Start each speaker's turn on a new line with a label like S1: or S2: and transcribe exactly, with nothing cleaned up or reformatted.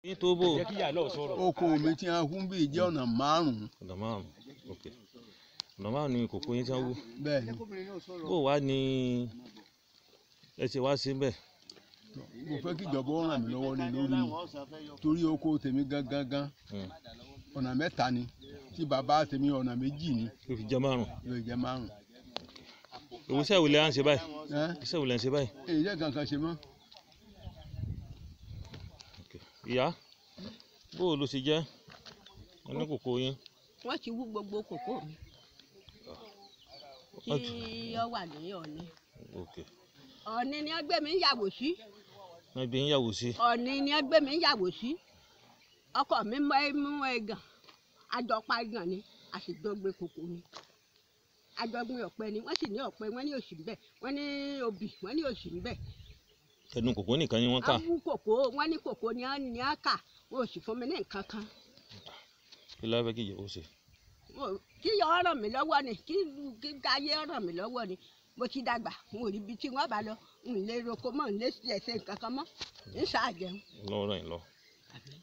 S1: tó bò.
S2: oko mi tí a hún bí jẹ́ ọ̀nà márùn-ún.
S1: ọ̀nà márùn-ún ok ọ̀nà márùn-ún ni kòkó yín tí wọ́n wú.
S2: bẹ́ẹ̀ni.
S1: bó wá ní ẹ ṣe wá sí bẹ́ẹ̀.
S2: mo fẹ́ kí ìjọba ó ràn mí lọ́wọ́ ní lórí torí oko tèmi gangan gan ọ̀nà mẹ́ta ni tí bàbá tèmi ọ̀nà méjì ni.
S1: ló fi jẹ́ márùn-ún.
S2: ló fi jẹ́ márùn-ún.
S1: òwú iṣẹ́ ìwòlẹ̀ à ń ṣe báyìí. iṣẹ́ ìwòlẹ̀ à ń ṣe báyìí.
S2: èyí jẹ́ kankan ṣe mọ́.
S1: ìyá bó o ló ṣe jẹ́ wọn ní kòkó yín.
S3: wọ́n ti wú gbogbo kòkó mi tí ó wà ní Ọ̀ọ̀ni. Ọ̀ọ̀ni ni wọ́n gbé mi ń yàwó sí.
S1: wọ́n gbé ń yàwó sí.
S3: Ọ̀ọ̀ni ni wọ́n gbé mi ń yàwó sí. ọkọ mi mú ẹ̀gàn àjọpá ẹ̀gàn ni a sì dọ́gbe kòkó ni àjọgbìn ọ̀pẹ ni wọ́n sì ní ọ̀pẹ wọ́n ní òsì ńbẹ̀ wọ́n ní obì wọ́n ní òsì ńbẹ̀.
S1: ẹnu kòkó nìkan ni wọ́n kà.
S3: àwọn kòkó wọ́n ní kòkó ni wọ́n ní á kà wọ́n ò sì fún mi ní nǹkan kan.
S1: kí ló fẹ́ kí ìyàwó ṣe.
S3: kí yọ ọ ràn mí lọ́wọ́ ni kí kí káyé ràn mí lọ́wọ́ ni mo ti dàgbà n ò rí ibi tí wọ́n bá lọ n lè roko mọ́ n lè ṣe ẹ̀sẹ̀ nǹkan kan mọ́ n ṣáà jẹun.
S1: lọ́wọ́ ràn yín lọ.